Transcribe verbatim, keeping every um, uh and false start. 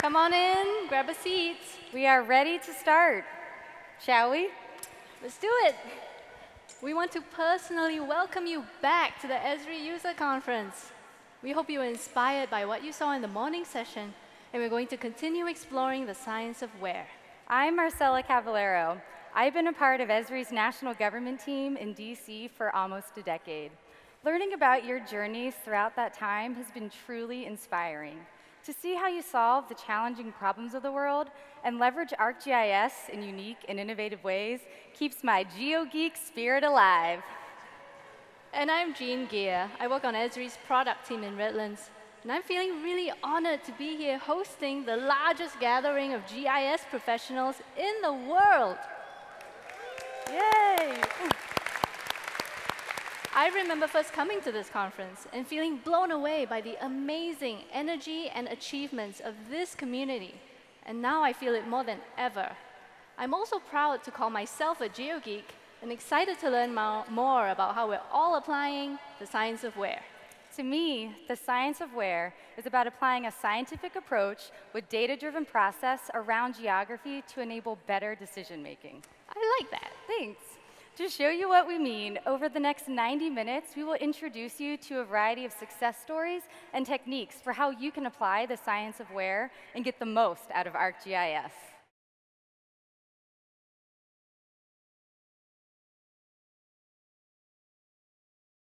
Come on in, grab a seat. We are ready to start, shall we? Let's do it. We want to personally welcome you back to the Esri User Conference. We hope you were inspired by what you saw in the morning session, and we're going to continue exploring the science of where. I'm Marcella Cavallero. I've been a part of Esri's national government team in D C for almost a decade. Learning about your journeys throughout that time has been truly inspiring. To see how you solve the challenging problems of the world and leverage ArcGIS in unique and innovative ways keeps my GeoGeek spirit alive. And I'm Jean Gear. I work on Esri's product team in Redlands. And I'm feeling really honored to be here hosting the largest gathering of G I S professionals in the world. Yay! I remember first coming to this conference and feeling blown away by the amazing energy and achievements of this community. And now I feel it more than ever. I'm also proud to call myself a GeoGeek and excited to learn more about how we're all applying the science of where. To me, the science of where is about applying a scientific approach with data-driven process around geography to enable better decision-making. I like that. Thanks. To show you what we mean, over the next ninety minutes, we will introduce you to a variety of success stories and techniques for how you can apply the science of where and get the most out of ArcGIS.